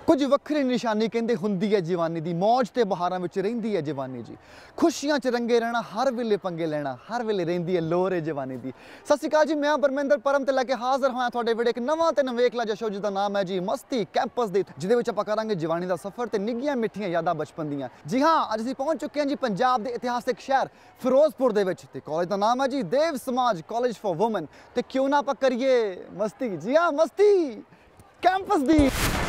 कुछ वक्री निशानी कहते हुंदी है जवानी दी, मौज ते बहारां विच रहिंदी है जवानी जी। खुशियां च रंगे रहना, हर वेले पंगे लेना, हर वेले रहिंदी है लोर है जवानी दी। सत श्री अकाल जी, मैं परमिंदर परम ते लैके हाज़र होया तुहाडे विच एक नवां ते नवेकला जिहा शो जिसदा नाम है जी मस्ती कैंपस दी, जिहदे विच आपां करांगे जवानी दा सफर ते निग्गियां मिठियां यादां बचपन दियां। जी हाँ, अज असीं पहुंच चुके हैं जी पंजाब दे इतिहासिक शहर फिरोजपुर दे विच ते कॉलेज दा नाम है जी देव समाज कॉलेज फॉर वुमेन। ते क्यों ना आपां करिए मस्ती, जी हाँ मस्ती कैंपस दी।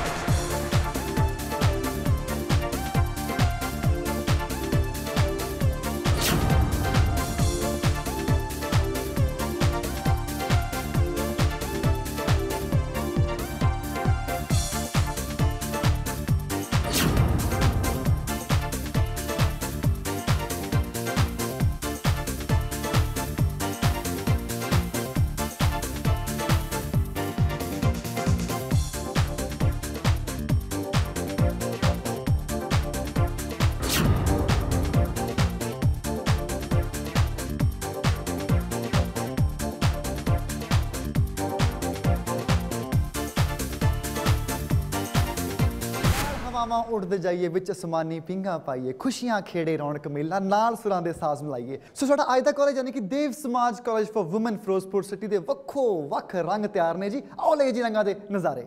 हवावां उड़दे जाइए विच असमानी पिंगा पाइए, खुशियां खेड़े रौनक मेला नाल सुरां दे साज मिलाइए। सो साडा अज दा कॉलेज यानी कि Dev Samaj college for women Firozpur city दे वक्खो वक्ख रंग तैयार ने जी। आओ ले जी रंगां दे नज़ारे।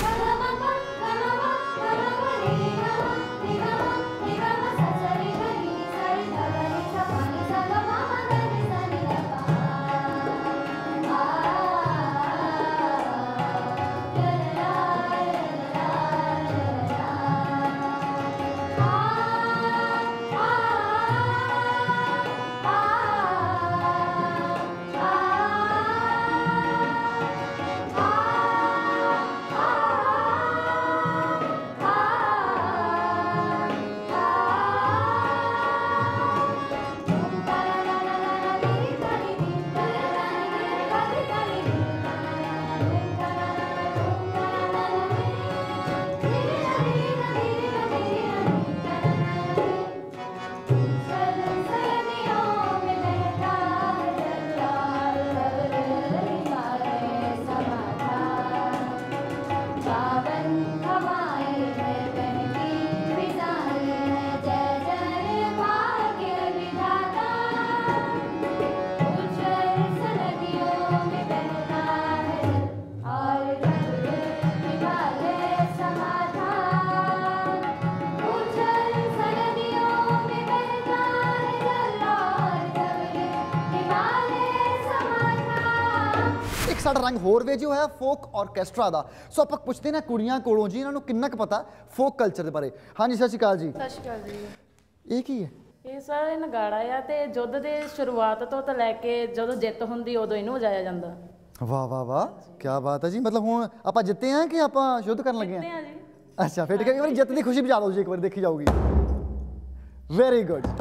साडा रंग होर वे जो है फोक ऑर्केस्ट्रा दा। सो आपां पुछदे ने कुड़ियां कोलों जी इन्हां नूं किन्ना क पता फोक कल्चर दे बारे। हाँ जी, सत श्री अकाल जी। सत श्री अकाल जी। ये की है? ਇਹ ਸਾਰੇ ਨਗਾੜਾ ਆ ਤੇ ਯੁੱਧ ਦੇ ਸ਼ੁਰੂਆਤ ਤੋਂ ਤਾਂ ਲੈ ਕੇ ਜਦੋਂ ਜਿੱਤ ਹੁੰਦੀ ਉਦੋਂ ਇਹਨੂੰ ਵਜਾਇਆ ਜਾਂਦਾ। वाह वाह वाह, क्या बात है जी। मतलब हुण आपां जित्ते हैं कि आपां युद्ध करन लगे हैं? जी। अच्छा, फिर एक बार जित दी खुशी बजा दो जी, एक बार देखी जाऊगी। Very good.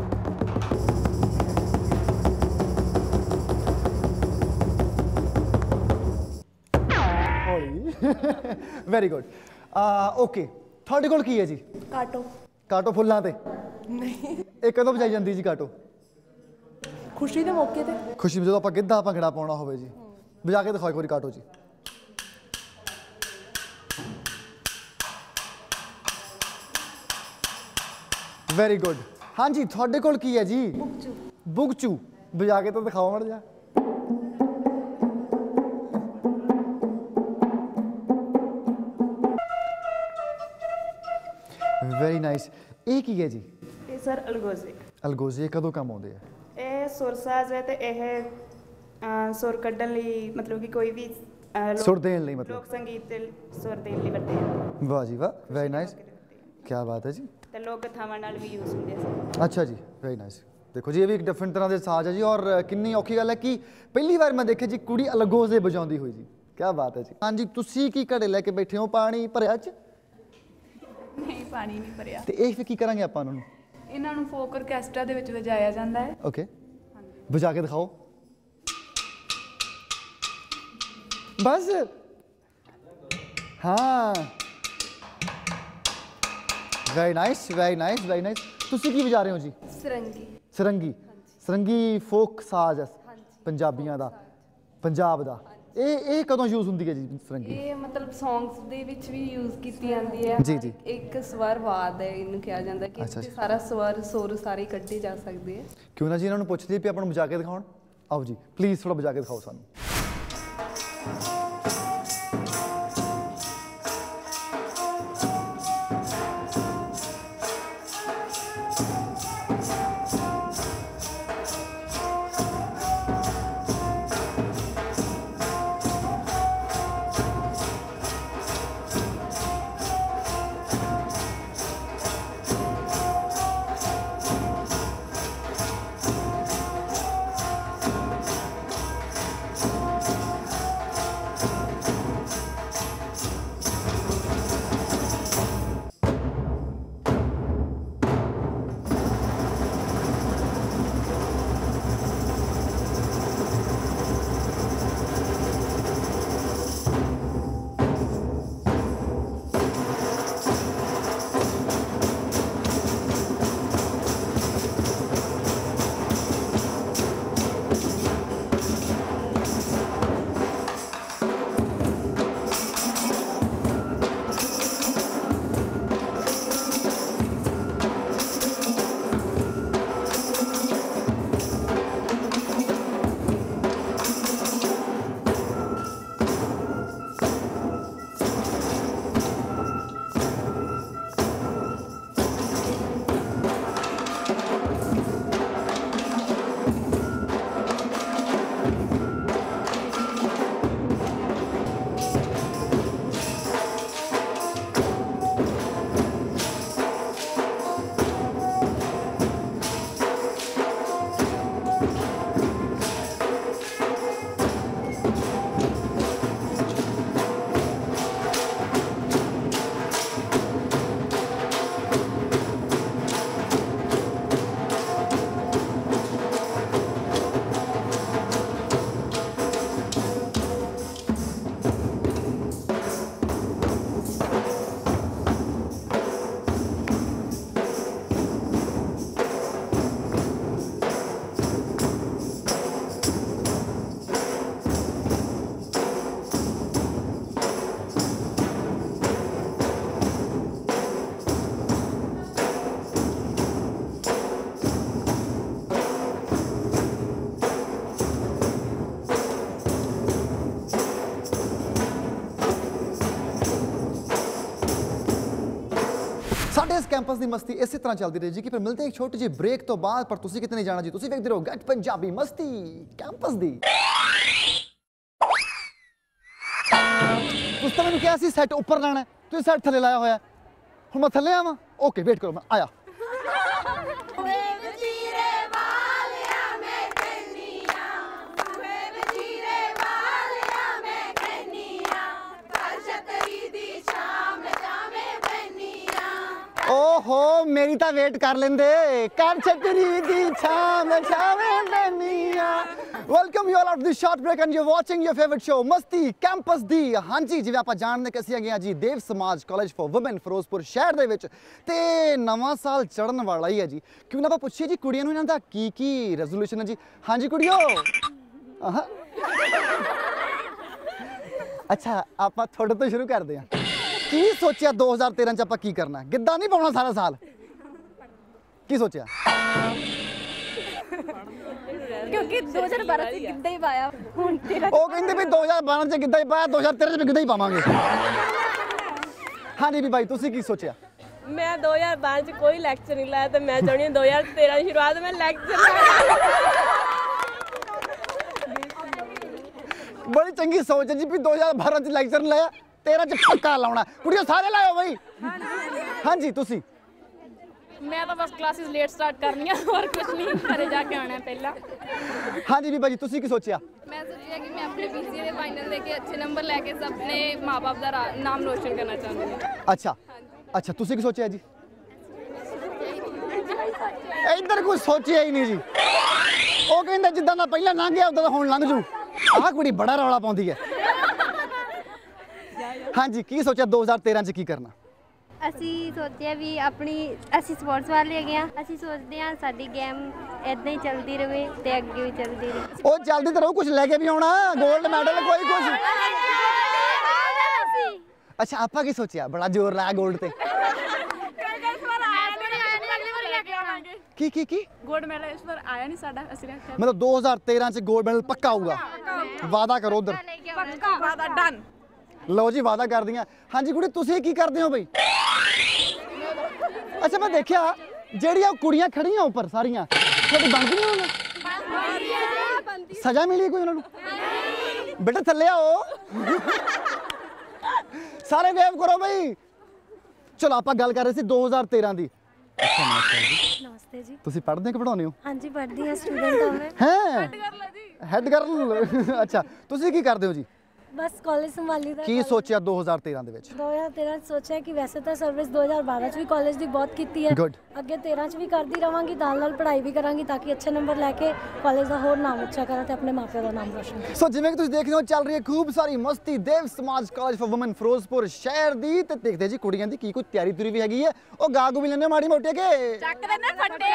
Very good. Okay, ਤੁਹਾਡੇ ਕੋਲ ਕੀ ਹੈ ਜੀ? ਕਾਟੋ। ਕਾਟੋ ਫੁੱਲਾਂ ਤੇ? ਨਹੀਂ। ਇਹ ਕਦੋਂ ਵਜਾਈ ਜਾਂਦੀ ਜੀ ਕਾਟੋ? ਖੁਸ਼ੀ ਦੇ ਮੌਕੇ ਤੇ। ਖੁਸ਼ੀ ਜਦੋਂ ਆਪਾਂ ਗਿੱਧਾ ਭੰਗੜਾ ਪਾਉਣਾ ਹੋਵੇ ਜੀ। ਵਜਾ ਕੇ ਦਿਖਾਓ ਇੱਕ ਵਾਰੀ ਕਾਟੋ ਜੀ। Very good. ਹਾਂਜੀ, ਤੁਹਾਡੇ ਕੋਲ ਕੀ ਹੈ ਜੀ? ਬੁਗਚੂ। ਬੁਗਚੂ ਵਜਾ ਕੇ ਤਾਂ ਦਿਖਾਓ ਮੜ ਜਾ। Very nice. ਇਹ ਕੀ ਹੈ ਜੀ? ਇਹ ਸਰ ਅਲਗੋਜ਼ੇ। ਅਲਗੋਜ਼ੇ ਕਦੋਂ ਕੰਮ ਆਉਂਦੇ ਆ? ਇਹ ਸੁਰ ਸਾਜ਼ ਹੈ ਤੇ ਇਹ ਸੁਰ ਕੱਢਣ ਲਈ, ਮਤਲਬ ਕਿ ਕੋਈ ਵੀ ਸੁਰ ਦੇਣ ਲਈ, ਮਤਲਬ ਲੋਕ ਸੰਗੀਤ ਤੇ ਸੁਰ ਦੇਣ ਲਈ ਵਰਤੇ ਜਾਂਦੇ। ਵਾਹ ਜੀ ਵਾਹ, ਵੈਰੀ ਨਾਈਸ। ਕੀ ਬਾਤ ਹੈ ਜੀ। ਤੇ ਲੋਕ ਕਥਾਵਾਂ ਨਾਲ ਵੀ ਯੂਜ਼ ਹੁੰਦੇ ਆ। अच्छा जी, वेरी नाइस। देखो जी, ये भी एक डिफरेंट तरह के साज है जी। और कितनी औखी गल है कि पहली बार मैं देखे जी कुड़ी अलगोजे बजाती हुई जी। क्या बात है जी। हाँ जी, तुसी की घड़े लैके बैठे हो, पानी भरिया च? नहीं, पानी नहीं भरिया। ते ਇਹ ਫਿਰ ਕੀ ਕਰਾਂਗੇ ਆਪਾਂ ਉਹਨਾਂ ਨੂੰ? ਇਹਨਾਂ ਨੂੰ ਫੋਕ ਆਰਕੈਸਟਰਾ ਦੇ ਵਿੱਚ ਵਜਾਇਆ ਜਾਂਦਾ ਹੈ। ਓਕੇ, ਵਜਾ ਕੇ ਦਿਖਾਓ ਬਸ। ਹਾਂ, very nice, very nice, very nice. ਤੁਸੀਂ ਕੀ ਵਜਾ ਰਹੇ ਹੋ ਜੀ? सरंगी। सरंगी। सरंगी फोक साज है पंजाबियां दा, पंजाब दा। ਇਹ ਕਦੋਂ ਯੂਜ਼ ਹੁੰਦੀ ਹੈ ਜੀ ਸਰੰਗੀ? ਇਹ ਮਤਲਬ ਸੌਂਗਸ ਦੇ ਵਿੱਚ ਵੀ ਯੂਜ਼ ਕੀਤੀ ਜਾਂਦੀ ਹੈ। ਜੀ, ਜੀ। ਇੱਕ ਸਵਰ ਵਾਦ ਹੈ ਇਹਨੂੰ ਕਿਹਾ ਜਾਂਦਾ ਕਿ ਅੱਛਾ, ਇਹਦੇ ਸਾਰਾ ਸਵਰ ਸੁਰ ਸਾਰੇ ਕੱਢੇ ਜਾ ਸਕਦੇ ਆ। ਕਿਉਂ ਨਾ ਜੀ ਇਹਨਾਂ ਨੂੰ ਪੁੱਛਦੇ ਵੀ ਆਪਾਂ ਨੂੰ ਬਜਾ ਕੇ ਦਿਖਾਉਣ। ਆਓ ਜੀ ਪਲੀਜ਼ ਥੋੜਾ ਬਜਾ ਕੇ ਦਿਖਾਓ ਸਾਨੂੰ। ਸਾਡੇ ਇਸ ਕੈਂਪਸ ਦੀ ਮਸਤੀ ਇਸੇ ਤਰ੍ਹਾਂ ਚੱਲਦੀ ਰਹੀ ਜੀ ਕਿ ਫਿਰ ਮਿਲਦੇ ਇੱਕ ਛੋਟੀ ਜਿਹੀ ਬ੍ਰੇਕ ਤੋਂ ਬਾਅਦ। ਪਰ ਤੁਸੀਂ ਕਿਤੇ ਨਹੀਂ ਜਾਣਾ ਜੀ, ਤੁਸੀਂ ਵੇਖਦੇ ਰਹੋ ਗੱਟ ਪੰਜਾਬੀ ਮਸਤੀ ਕੈਂਪਸ ਦੀ। ਤੁਸੀਂ ਤਾਂ ਮੈਨੂੰ ਕਿਹਾ ਸੀ ਸੈੱਟ ਉੱਪਰ ਲਾਣਾ, ਤੁਸੀਂ ਸੈੱਟ ਥੱਲੇ ਲਾਇਆ ਹੋਇਆ। ਹੁਣ ਮੈਂ ਥੱਲੇ ਆਵਾਂ? ਓਕੇ ਵੇਟ ਕਰੋ, ਮੈਂ ਆਇਆ। ओहो मेरी तो वेट कर लेंदे कर छतरी दी छाम छावे बनिया। Welcome you all after this short break and you watching your favourite show मस्ती कैंपस दी। हाँ जी जिवें आपां जानदे कि असीं गए जी देव Samaj college for women Firozpur शहर दे विच ते नवां साल चढ़न वाला ही है जी। क्यों ना आपां पुछिए जी कुड़ियां नूं इन्हां दा की रेजोल्यूशन है जी। हाँ जी कुड़ियो अच्छा आपां थोड़े तो शुरू करदे हां। की सोचा 2013 च आपां की करना? गिद्धा नहीं पाउणा सारा साल? की सोचा? क्योंकि 2012 से गिद्धा ही पाया। ਉਹ ਕਹਿੰਦੇ ਵੀ 2012 ਚ ਗਿੱਧਾ ਹੀ ਪਾਇਆ, 2013 ਚ ਵੀ ਗਿੱਧਾ ਹੀ ਪਾਵਾਂਗੇ। ਹਾਂਜੀ ਵੀ ਬਾਈ ਤੁਸੀਂ ਕੀ ਸੋਚਿਆ? ਮੈਂ 2012 ਚ ਕੋਈ ਲੈਕਚਰ ਨਹੀਂ ਲਾਇਆ ਤੇ ਮੈਂ ਚਾਹੁੰਦੀ ਹਾਂ 2013 ਦੀ ਸ਼ੁਰੂਆਤ ਮੈਂ ਲੈਕਚਰ ਲਾਇਆ। ਬੜੀ ਚੰਗੀ ਸੋਚ ਹੈ ਜੀ ਵੀ 2012 ਚ ਲੈਕਚਰ ਨਹੀਂ ਲਾਇਆ, 13 ਚ ਪੱਕਾ ਲਾਉਣਾ। ਕੁੜੀਓ ਸਾਰੇ ਲਾਇਓ ਬਾਈ। ਹਾਂਜੀ ਤੁਸੀਂ? मैं तो बस क्लासेस लेट स्टार्ट करनी है और कुछ नहीं, घरे जाके आना है पहला। ਹਾਂਜੀ ਬੀਬਾ ਜੀ ਤੁਸੀਂ ਕੀ ਸੋਚਿਆ? मैं सोचा कि मैं अपने बीसीए ਦੇ फाइनल ਦੇ ਕੇ अच्छे नंबर लेके अपने माँ-बाप ਦਾ ਨਾਮ ਰੋਸ਼ਨ ਕਰਨਾ ਚਾਹੁੰਦੀ ਹਾਂ। ਅੱਛਾ ਅੱਛਾ ਤੁਸੀਂ ਕੀ ਸੋਚਿਆ ਜੀ? ਇੱਧਰ ਕੁਝ ਸੋਚਿਆ ਹੀ ਨਹੀਂ ਜੀ। ਉਹ ਕਹਿੰਦਾ ਜਿੱਦਾਂ ਦਾ ਪਹਿਲਾਂ ਲੰਘ ਗਿਆ ਉਦਾਂ ਦਾ ਹੁਣ ਲੰਘ ਜੂ। ਆਹ ਕੁੜੀ ਬੜਾ ਰੌਲਾ ਪਾਉਂਦੀ ਹੈ। ਹਾਂਜੀ ਕੀ ਸੋਚਿਆ 2013 ਚ ਕੀ ਕਰਨਾ? ਅਸੀਂ ਸੋਚਿਆ ਵੀ ਅਸੀਂ ਸਪੋਰਟਸ ਵਾਲੇ ਹੈਗੇ ਆ। ਅਸੀਂ ਸੋਚਦੇ ਹਾਂ ਸਾਡੀ ਗੇਮ ਇਦਾਂ ਹੀ ਚੱਲਦੀ ਰਹੇ ਤੇ ਅੱਗੇ ਵੀ ਚੱਲਦੀ ਰਹੇ। ਉਹ ਚੱਲਦੀ ਤਾਂ ਰਹੋ, ਕੁਝ ਲੈ ਕੇ ਵੀ ਆਉਣਾ, 골ਡ ਮੈਡਲ ਕੋਈ ਕੁਝ। ਅੱਛਾ ਆਪਾਂ ਕੀ ਸੋਚਿਆ? ਬੜਾ ਜ਼ੋਰ ਲਾਇਆ 골ਡ ਤੇ। ਕੀ ਗੋਲਡ ਮੈਡਲ ਇਸ ਵਾਰ ਆਇਆ ਨਹੀਂ ਸਾਡਾ, ਅਸੀਂ ਰੱਖਿਆ ਮਤਲਬ 2013 ਚ 골ਡ ਮੈਡਲ ਪੱਕਾ ਆਊਗਾ? ਵਾਦਾ ਕਰੋ ਉਧਰ। ਪੱਕਾ ਵਾਦਾ ਡਨ। ਲਓ ਜੀ ਵਾਦਾ ਕਰਦੀਆਂ। ਹਾਂਜੀ ਕੁੜੀ ਤੁਸੀਂ ਕੀ ਕਰਦੇ ਹੋ ਬਈ? ਅੱਛਾ ਮੈਂ ਦੇਖਿਆ ਜਿਹੜੀਆਂ ਕੁੜੀਆਂ ਖੜੀਆਂ ਉੱਪਰ ਸਾਰੀਆਂ ਤੁਹਾਡੀ ਬਣਦੀਆਂ ਹੁਣ? ਸਜ਼ਾ ਮਿਲੀ ਕੋਈ ਉਹਨਾਂ ਨੂੰ? ਬੇਟਾ ਥੱਲੇ ਆਓ। ਸਾਰੇ ਵੇਵ ਕਰੋ ਬਈ। ਚਲੋ ਆਪਾਂ ਗੱਲ ਕਰ ਰਹੇ ਸੀ 2013 ਦੀ। ਅੱਛਾ ਨਮਸਤੇ ਜੀ। ਤੁਸੀਂ ਪੜ੍ਹਦੇ ਕਿ ਪੜਾਉਂਦੇ ਹੋ? ਹਾਂਜੀ ਪੜ੍ਹਦੀ ਹਾਂ, ਸਟੂਡੈਂਟ ਹਾਂ ਮੈਂ। ਹੈ ਹੈਡ ਗਰਲ। ਅੱਛਾ ਤੁਸੀਂ ਕੀ ਕਰਦੇ ਹੋ ਜੀ? ਬਸ ਕਾਲਜ ਸੰਭਾਲੀ ਦਾ। ਕੀ ਸੋਚਿਆ 2013 ਦੇ ਵਿੱਚ? 2013 ਚ ਸੋਚਿਆ ਕਿ ਵੈਸੇ ਤਾਂ ਸਰਵਿਸ 2012 ਚ ਵੀ ਕਾਲਜ ਦੀ ਬਹੁਤ ਕੀਤੀ ਹੈ। Good. ਅੱਗੇ 13 ਚ ਵੀ ਕਰਦੀ ਰਵਾਂਗੀ, ਨਾਲ ਪੜ੍ਹਾਈ ਵੀ ਕਰਾਂਗੀ ਤਾਂ ਕਿ ਅੱਛੇ ਨੰਬਰ ਲੈ ਕੇ ਕਾਲਜ ਦਾ ਹੋਰ ਨਾਮ ਉੱਚਾ ਕਰਾਂ ਤੇ ਆਪਣੇ ਮਾਪਿਆਂ ਦਾ ਨਾਮ ਰੋਸ਼ਨ ਕਰਾਂ। ਸੋ ਜਿਵੇਂ ਕਿ ਤੁਸੀਂ ਦੇਖ ਰਹੇ ਹੋ ਚੱਲ ਰਹੀ ਹੈ ਖੂਬ ਸਾਰੀ ਮਸਤੀ ਦੇਵ Samaj college for women Firozpur ਸ਼ਹਿਰ ਦੀ। ਤੇ ਦੇਖਦੇ ਜੀ ਕੁੜੀਆਂ ਦੀ ਕੀ ਕੋਈ ਤਿਆਰੀ ਤੁਰੀ ਵੀ ਹੈਗੀ ਹੈ। ਉਹ ਗਾਗੂ ਵੀ ਲੈਣੇ ਮਾੜੀ ਮੋਟੀ ਕੇ ਚੱਕ ਦੇ ਨਾ ਫੱਟੇ।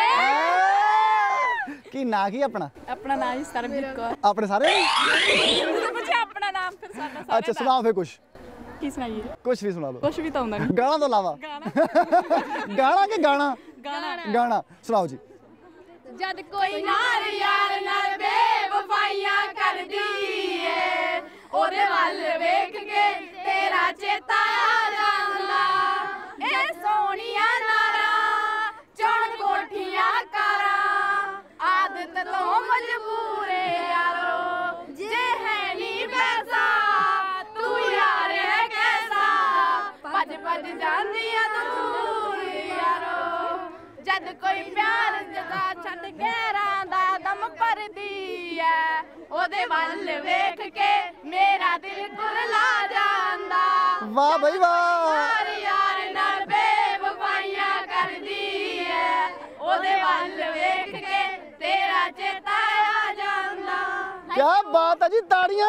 ਕੀ ਨਾਂ ਕੀ ਆਪਣਾ? ਆਪਣਾ ਨਾਮ ਹੀ ਸਰਬਜੀਤ ਕੌਰ। ਆਪਣੇ ਸਾਰੇ ਤੁਸੀਂ ਪੁੱਛਿਆ ਆਪਣਾ ਨਾਮ ਫਿਰ ਸਾਡਾ ਸਾਰਾ। ਅੱਛਾ ਸੁਣਾਓ ਫੇ ਕੁਛ। ਕੀ ਸੁਣਾਈਏ? ਕੁਛ ਵੀ ਸੁਣਾ ਲਓ। ਕੁਛ ਵੀ ਤਾਂ ਹੁੰਦਾ ਨਹੀਂ। ਗਾਣਾ ਤੋਂ ਇਲਾਵਾ। ਗਾਣਾ ਕਿ ਗਾਣਾ? ਗਾਣਾ ਸੁਣਾਓ ਜੀ। ਜਦ ਕੋਈ ਨਾਰ ਯਾਰ ਨਾਲ ਬੇਵਫਾਈਆਂ ਕਰਦੀ ਏ, ਉਹਦੇ ਵੱਲ ਵੇਖ ਕੇ ਤੇਰਾ ਚੇਤਾ ਆ ਜਾਂਦਾ। ਇਹ ਸੋਹਣੀਆਂ ਨਾਰਾਂ ਚੌਣ ਕੋਠੀਆਂ ਕਾਰਾਂ, ਆਦਤ ਤੋਂ ਮਜਬੂਰ ਏ ਯਾਰੋ। ਜੇ ਹੈ ਨੀ ਪੈਸਾ ਤੂੰ ਯਾਰ ਹੈ ਕੈਸਾ, ਭੱਜ ਭੱਜ ਜਾਂਦੀਆਂ ਦੂਰ ਯਾਰੋ। ਜਦ ਕੋਈ ਪਿਆਰ ਜਗਾ ਛੱਡ ਗਹਿਰਾਂ ਦਾ ਦਮ ਭਰਦੀ ਐ, ਉਹਦੇ ਵੱਲ ਵੇਖ ਕੇ ਮੇਰਾ ਦਿਲ ਕੁਰਲਾ ਜਾਂਦਾ। ਵਾਹ ਬਈ ਵਾਹ। ਯਾਰ ਯਾਰ ਨਾਲ ਬੇਵਫਾਈਆਂ ਕਰਦੀ ਐ, ਉਹਦੇ ਵੱਲ ਵੇਖ ਕੇ ਤੇਰਾ ਚੇਤਾ ਆ ਜਾਂਦਾ। ਕੀ ਬਾਤ ਹੈ ਜੀ, ਤਾੜੀਆਂ।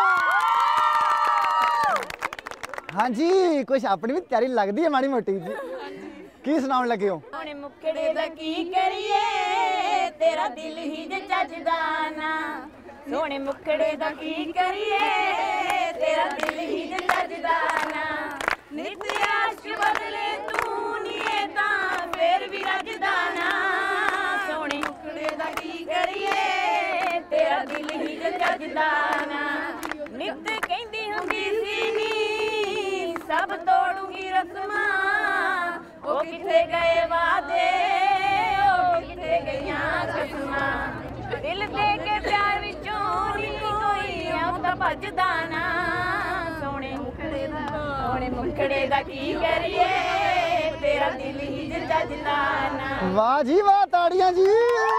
ਹਾਂਜੀ ਕੁਛ ਆਪਣੀ ਵੀ ਤਿਆਰੀ ਲੱਗਦੀ ਹੈ ਮਾੜੀ ਮੋਟੀ ਜੀ। ਕੀ ਸੁਣਾਉਣ ਲੱਗੇ ਹੋ? ਹੁਣ ਮੁੱਕੜੇ ਦਾ ਕੀ ਕਰੀਏ, ਤੇਰਾ ਦਿਲ ਹੀ ਜੇ ਚੱਜਦਾ ਨਾ। ਸੋਹਣੇ ਮੁੱਕੜੇ ਦਾ ਕੀ ਕਰੀਏ, ਤੇਰਾ ਦਿਲ ਹੀ ਜੇ ਚੱਜਦਾ ਨਾ। ਨਿਤ ਆਸ਼ਕ ਬਦਲੇ ਤੂੰ ਨੀਏ ਤਾਂ ਫੇਰ ਵੀ ਰੱਜਦਾ ਨਾ। ਸੋਹਣੇ ਮੁੱਕੜੇ ਦਾ ਕੀ ਕਰੀਏ, ਤੇਰਾ ਦਿਲ ਹੀ ਜੇ ਚੱਜਦਾ ਨਾ। ਨਿਤ ਕਹਿੰਦੀ ਹੁੰਦੀ ਸੀ ਨੀ ਸਭ ਤੋੜੂਗੀ ਰਸਮਾਂ, ਉਹ ਕਿੱਥੇ ਗਏ ਵਾਦੇ, ਉਹ ਕਿੱਥੇ ਗਈਆਂ ਕਸਮਾਂ। ਦਿਲ ਦੇ ਕੇ ਪਿਆਰ ਵਿੱਚੋਂ ਨੀ ਕੋਈ ਆਉਂਦਾ ਭੱਜਦਾ ਨਾ। ਸੋਹਣੇ ਮੁਖੜੇ ਦਾ ਕੀ ਕਰੀਏ, ਤੇਰਾ ਦਿਲ ਹੀ ਜੱਜਦਾ ਨਾ। ਵਾਹ ਜੀ ਵਾਹ, ਤਾੜੀਆਂ ਜੀ।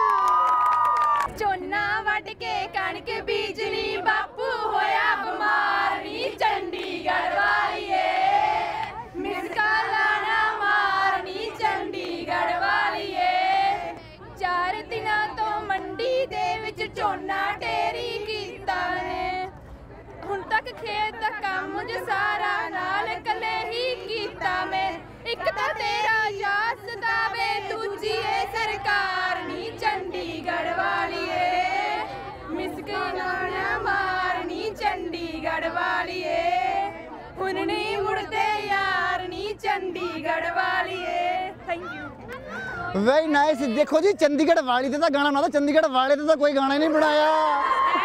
ਝੋਨਾ ਵੱਢ ਕੇ ਕਣਕ ਬੀਜਣੀ, ਬਾਪੂ ਹੋਇਆ ਬਿਮਾਰ ਨੀ ਚੰਡੀਗੜ੍ਹ ਵਾਲੀਏ। ਮਿਸ ਕਾਲਾਂ ਨਾ ਮਾਰਨੀ ਚੰਡੀਗੜ੍ਹ ਵਾਲੀਏ। 4 ਦਿਨਾਂ ਤੋਂ ਮੰਡੀ ਦੇ ਵਿੱਚ ਝੋਨਾ ਢੇਰੀ ਕੀਤਾ ਨੇ, ਹੁਣ ਤੱਕ ਖੇਤ ਦਾ ਕੰਮ ਜੋ ਸਾਰਾ ਨਾਲ ਇਕੱਲੇ ਹੀ ਕੀਤਾ ਮੈਂ। ਇੱਕ ਤਾਂ ਤੇਰਾ ਯਾਦ ਸਤਾਵੇ, ਦੂਜੀ ਏ ਸਰਕਾਰ ਨੀ ਚੰਡੀਗੜ੍ਹ ਵਾਲੀਏ। ਮਿਸ ਕਾਲਾਂ ਨਾ ਮਾਰਨੀ ਚੰਡੀਗੜ੍ਹ ਵਾਲੀਏ। ਹੁਣ ਨਹੀਂ ਮੁੜਦੇ ਯਾਰ ਨੀ ਚੰਡੀਗੜ੍ਹ ਵਾਲੀਏ। Thank you. Very nice. ਦੇਖੋ ਜੀ ਚੰਡੀਗੜ੍ਹ ਵਾਲੀ ਤੇ ਤਾਂ ਗਾਣਾ ਬਣਾਦਾ, ਚੰਡੀਗੜ੍ਹ ਵਾਲੇ ਤੇ ਤਾਂ ਕੋਈ ਗਾਣਾ ਹੀ ਨਹੀਂ ਬਣਾਇਆ।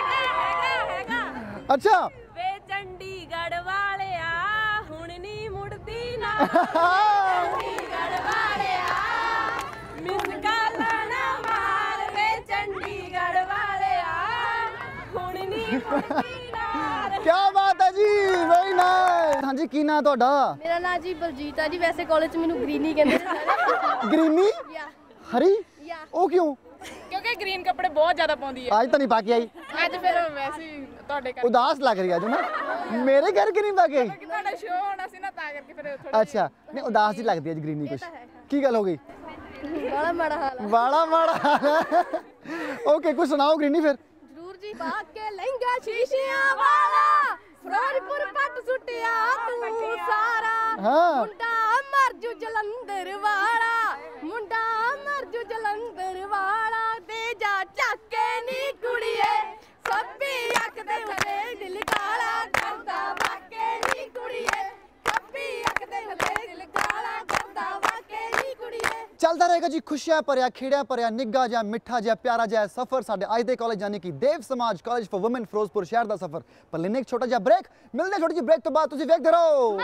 ਅੱਛਾ ਵੇ ਚੰਡੀਗੜ੍ਹ ਵਾਲਿਆ ਹੁਣ ਨਹੀਂ ਮੁੜਦੀ ਨਾ। ਚੰਡੀਗੜ੍ਹ ਵਾਲਿਆ ਮਿਸ ਕਾਲਾਂ ਨਾ ਮਾਰ ਵੇ। ਚੰਡੀਗੜ੍ਹ ਵਾਲਿਆ ਹੁਣ ਨਹੀਂ ਮੁੜਦੀ ਨਾ। ਕੀ ਬਾਤ ਹੈ ਜੀ, ਵੈਰੀ ਨਾਈਸ। ਹਾਂਜੀ ਕੀ ਨਾਂ ਤੁਹਾਡਾ? ਮੇਰਾ ਨਾਮ ਜੀ ਬਲਜੀਤ ਆ ਜੀ। ਵੈਸੇ ਕਾਲਜ ਚ ਮੈਨੂੰ ਗ੍ਰੀਨੀ ਕਹਿੰਦੇ ਨੇ। ਗ੍ਰੀਨੀ? ਹਰੀ? ਯਾ। ਉਹ ਕਿਉਂ? ਕਿਉਂਕਿ ਗ੍ਰੀਨ ਕੱਪੜੇ ਬਹੁਤ ਜ਼ਿਆਦਾ ਪਾਉਂਦੀ ਹੈ। ਅੱਜ ਤਾਂ ਨਹੀਂ ਪਾ ਕੇ ਆਈ। ਅੱਜ ਫਿਰ ਵੈਸੇ ਹੀ ਤੁਹਾਡੇ ਕਰਕੇ ਉਦਾਸ ਲੱਗ ਰਹੀ ਅੱਜ ਨਾ। ਮੇਰੇ ਕਰਕੇ ਨਹੀਂ ਪਾ ਕੇ ਆਈ? ਤੁਹਾਡਾ ਸ਼ੋਅ ਹੋਣਾ ਸੀ ਨਾ, ਤਾਂ ਕਰਕੇ ਫਿਰ ਥੋੜਾ। ਅੱਛਾ ਨਹੀਂ ਉਦਾਸ ਹੀ ਲੱਗਦੀ ਅੱਜ ਗ੍ਰੀਨੀ ਕੁਛ। ਕੀ ਗੱਲ ਹੋ ਗਈ? ਬੜਾ ਮਾੜਾ ਹਾਲ ਆ। ਬਾਲਾ ਮਾੜਾ। ਓਕੇ ਕੁਝ ਸੁਣਾਓ ਗ੍ਰੀਨੀ ਫਿਰ। ਜ਼ਰੂਰ ਜੀ। ਪਾ ਕੇ ਲਹਿੰਗਾ ਸ਼ੀਸ਼ਿਆਂ ਵਾਲਾ, ਫਿਰੋਜ਼ਪੁਰ ਪੱਟ ਸੁੱਟਿਆ ਤੂੰ ਸਾਰਾ। ਹਾਂ। ਮੁੰਡਾ ਮਰ ਜਲੰਧਰ ਵਾਲਾ ਮੁੰਡਾ ਮਰ ਜੂ ਜਲੰਧਰ ਵਾਲਾ ਦੇ ਜਾ ਚੱਕੇ ਨੀ ਕੁੜੀਏ ਸੱਪੀ ਅੱਖ ਦੇ ਉੱਤੇ ਦਿਲ ਕਾਲਾ ਕਰਦਾ ਵਾਕੇ ਨੀ ਕੁੜੀਏ ਸੱਪੀ ਅੱਖ ਦੇ ਉੱਤੇ ਦਿਲ ਕਾਲਾ ਕਰਦਾ ਵਾਕੇ ਨੀ ਕੁੜੀਏ। ਚੱਲਦਾ ਰਹੇਗਾ ਜੀ ਖੁਸ਼ੀਆਂ ਭਰਿਆ ਖੇੜਿਆਂ ਭਰਿਆ ਨਿੱਘਾ ਜਿਹਾ ਮਿੱਠਾ ਜਿਹਾ ਪਿਆਰਾ ਜਿਹਾ ਸਫ਼ਰ ਸਾਡੇ ਅੱਜ ਦੇ ਕਾਲਜ ਯਾਨੀ ਕਿ Dev Samaj college for women Firozpur ਸ਼ਹਿਰ ਦਾ ਸਫ਼ਰ। ਪਰ ਲੈਣੇ ਇੱਕ ਛੋਟਾ ਜਿਹਾ ਬ੍ਰੇਕ, ਮਿਲਦੇ ਛੋਟੀ ਜਿਹੀ ਬ੍ਰੇਕ ਤੋਂ ਬਾਅਦ ਤੁਸੀਂ ਵੇਖਦੇ ਰਹੋ।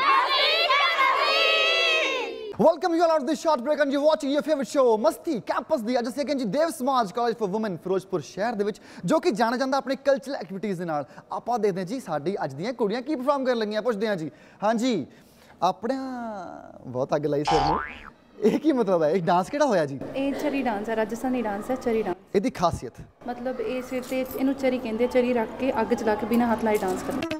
Welcome you all out of this short break and you're watching your favorite show ਮਸਤੀ ਕੈਂਪਸ ਦੀ। ਅੱਜ ਅਸੀਂ ਜੀ ਦੇਵ Samaj college for women Firozpur ਸ਼ਹਿਰ ਦੇ ਵਿੱਚ ਜੋ ਕਿ ਜਾਣਿਆ ਜਾਂਦਾ ਆਪਣੇ ਕਲਚਰਲ ਐਕਟੀਵਿਟੀਜ਼ ਦੇ ਨਾਲ। ਆਪਾਂ ਦੇਖਦੇ ਹਾਂ ਜੀ ਸਾਡੀ ਅੱਜ ਦੀਆਂ ਕੁੜੀਆਂ ਕੀ ਪਰਫਾਰਮ ਕਰਨ ਲੱਗੀਆਂ, ਪੁੱਛਦੇ ਹਾਂ ਜੀ। ਹਾਂਜੀ ਆਪਣਾ ਬਹੁਤ ਅੱਗ ਲਾਈ ਸਿਰ ਨੂੰ, ਇਹ ਕੀ ਮਤਲਬ ਹੈ? ਇਹ ਡਾਂਸ ਕਿਹੜਾ ਹੋਇਆ ਜੀ? ਇਹ ਚਰੀ ਡਾਂਸ ਹੈ, ਰਾਜਸਥਾਨੀ ਡਾਂਸ ਹੈ ਚਰੀ ਡਾਂਸ। ਇਹਦੀ ਖਾਸੀਅਤ ਮਤਲਬ ਇਹ ਸਿਰ ਤੇ ਇਹਨੂੰ ਚਰੀ ਕਹਿੰਦੇ, ਚਰੀ ਰੱਖ ਕੇ ਅੱਗ ਚਲਾ ਕੇ ਬਿਨਾਂ ਹੱਥ ਲਾਏ ਡਾਂਸ ਕਰਨਾ।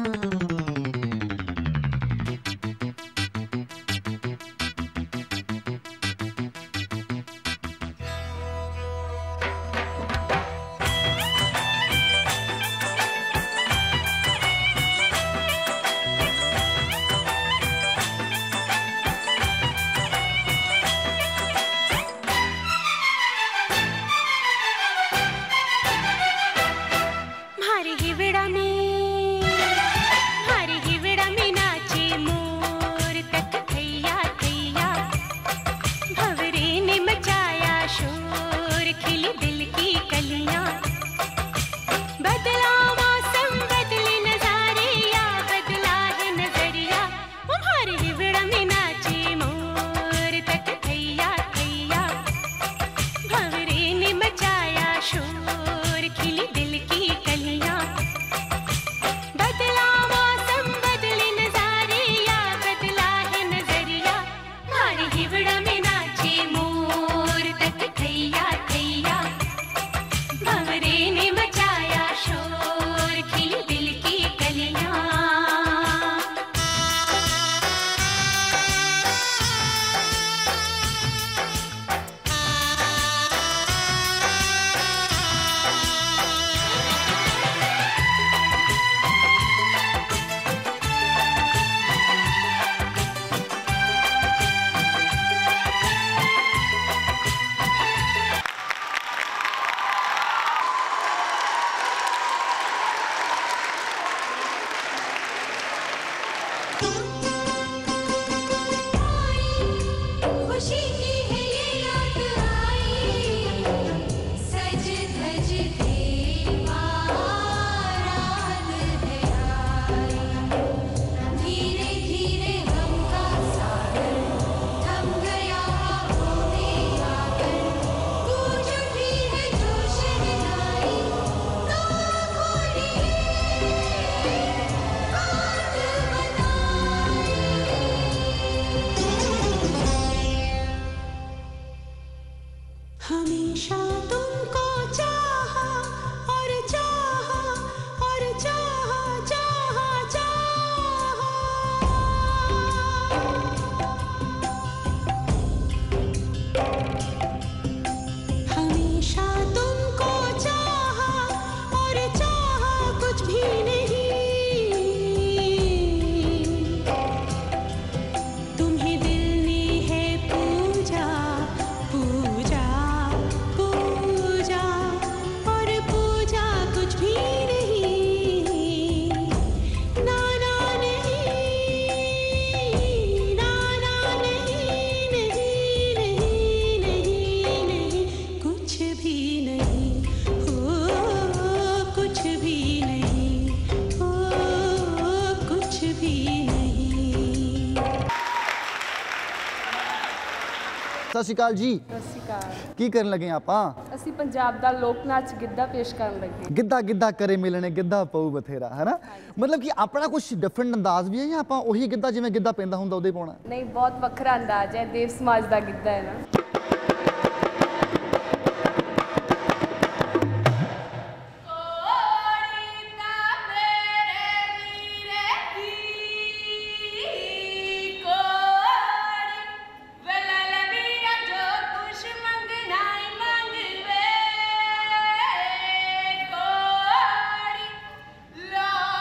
ਸਤਿ ਸ਼੍ਰੀ ਅਕਾਲ ਜੀ। ਸਤਿ ਸ਼੍ਰੀ ਅਕਾਲ। ਕੀ ਕਰਨ ਲੱਗੇ ਆਪਾਂ? ਅਸੀਂ ਪੰਜਾਬ ਦਾ ਲੋਕ ਨਾਚ ਗਿੱਧਾ ਪੇਸ਼ ਕਰਨ ਲੱਗੇ। ਗਿੱਧਾ ਗਿੱਧਾ ਕਰੇ ਮਿਲਣੇ ਗਿੱਧਾ ਪਊ ਬਥੇਰਾ, ਹੈ ਨਾ? ਮਤਲਬ ਕਿ ਆਪਣਾ ਕੁਝ ਡਿਫਰੈਂਟ ਅੰਦਾਜ਼ ਵੀ ਹੈ ਜਾਂ ਆਪਾਂ ਉਹੀ ਗਿੱਧਾ ਜਿਵੇਂ ਗਿੱਧਾ ਪੈਂਦਾ ਹੁੰਦਾ ਉਹਦੇ ਪਾਉਣਾ? ਨਹੀਂ, ਬਹੁਤ ਵੱਖਰਾ ਅੰਦਾਜ਼ ਹੈ, ਦੇਵ ਸਮਾਜ ਦਾ ਗਿੱਧਾ ਹੈ ਨਾ।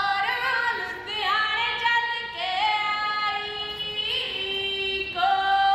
Go!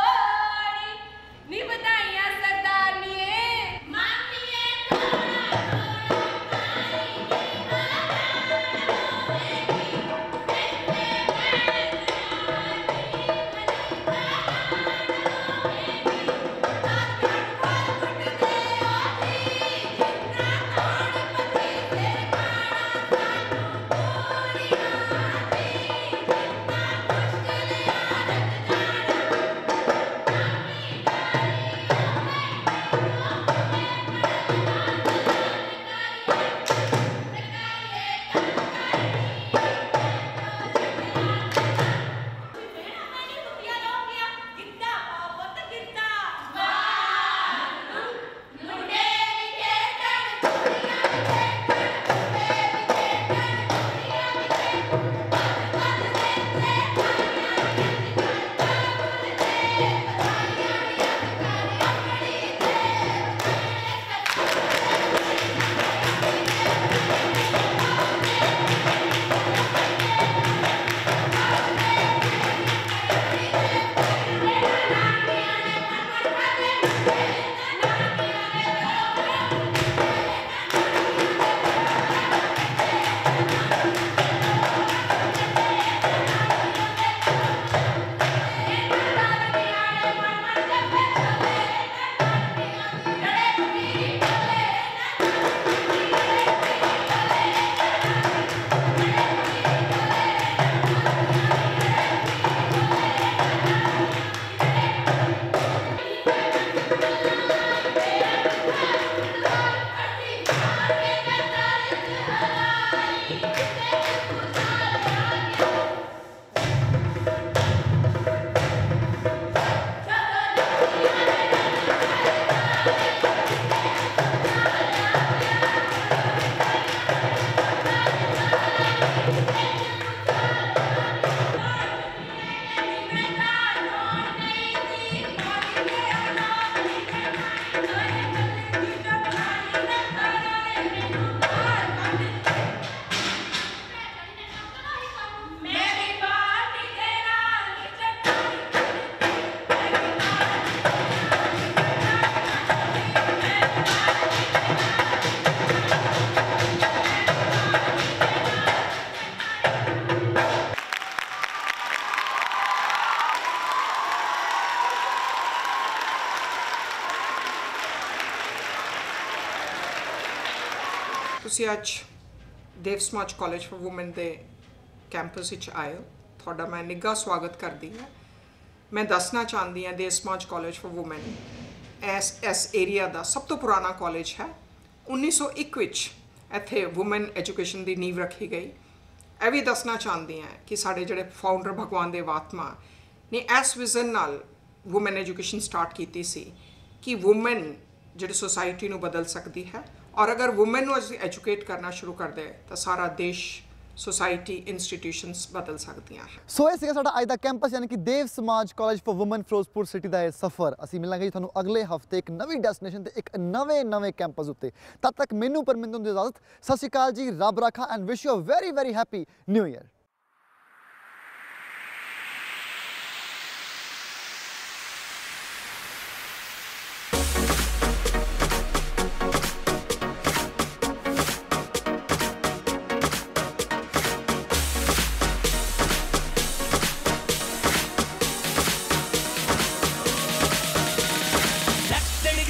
ਤੁਸੀਂ ਅੱਜ Dev Samaj college for women ਦੇ ਕੈਂਪਸ ਵਿੱਚ ਆਏ ਹੋ। ਤੁਹਾਡਾ ਮੈਂ ਨਿੱਘਾ ਸਵਾਗਤ ਕਰਦੀ ਹਾਂ। ਮੈਂ ਦੱਸਣਾ ਚਾਹੁੰਦੀ ਹਾਂ Dev Samaj college for women ਇਸ ਏਰੀਆ ਦਾ ਸਭ ਤੋਂ ਪੁਰਾਣਾ ਕਾਲਜ ਹੈ। 1901 ਵਿੱਚ ਇੱਥੇ ਵੂਮਨ ਐਜੂਕੇਸ਼ਨ ਦੀ ਨੀਂਹ ਰੱਖੀ ਗਈ। ਇਹ ਵੀ ਦੱਸਣਾ ਚਾਹੁੰਦੀ ਹਾਂ ਕਿ ਸਾਡੇ ਜਿਹੜੇ ਫਾਊਂਡਰ ਭਗਵਾਨ ਦੇਵ ਆਤਮਾ ਨੇ ਇਸ ਵਿਜ਼ਨ ਨਾਲ ਵੂਮਨ ਐਜੂਕੇਸ਼ਨ ਸਟਾਰਟ ਕੀਤੀ ਸੀ ਕਿ ਵੂਮਨ ਜਿਹੜੀ ਸੋਸਾਇਟੀ ਨੂੰ ਬਦਲ ਸਕਦੀ ਹੈ, ਔਰ ਅਗਰ ਵੂਮਨ ਨੂੰ ਅਸੀਂ ਐਜੂਕੇਟ ਕਰਨਾ ਸ਼ੁਰੂ ਕਰ ਦੇ ਤਾਂ ਸਾਰਾ ਦੇਸ਼, ਸੋਸਾਇਟੀ, ਇੰਸਟੀਟਿਊਸ਼ਨਸ ਬਦਲ ਸਕਦੀਆਂ ਹਨ। ਸੋ ਇਹ ਸੀਗਾ ਸਾਡਾ ਅੱਜ ਦਾ ਕੈਂਪਸ, ਯਾਨੀ ਕਿ Dev Samaj college for women Firozpur city ਦਾ ਇਹ ਸਫ਼ਰ। ਅਸੀਂ ਮਿਲਾਂਗੇ ਜੀ ਤੁਹਾਨੂੰ ਅਗਲੇ ਹਫਤੇ ਇੱਕ ਨਵੀਂ ਡੈਸਟੀਨੇਸ਼ਨ ਤੇ ਇੱਕ ਨਵੇਂ ਕੈਂਪਸ ਉੱਤੇ। ਤਦ ਤੱਕ ਮੈਨੂੰ ਪਰਮਿੰਦਰ ਨੂੰ ਇਜਾਜ਼ਤ। ਸਤਿ ਸ਼੍ਰੀ ਅਕਾਲ ਜੀ, ਰੱਬ ਰਾਖਾ and wish you a very very happy new year.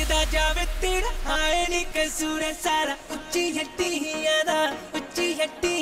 जावे तेरा हाय नी कसूर सारा उच्ची हट्टी ही यादा उच्ची हट्टी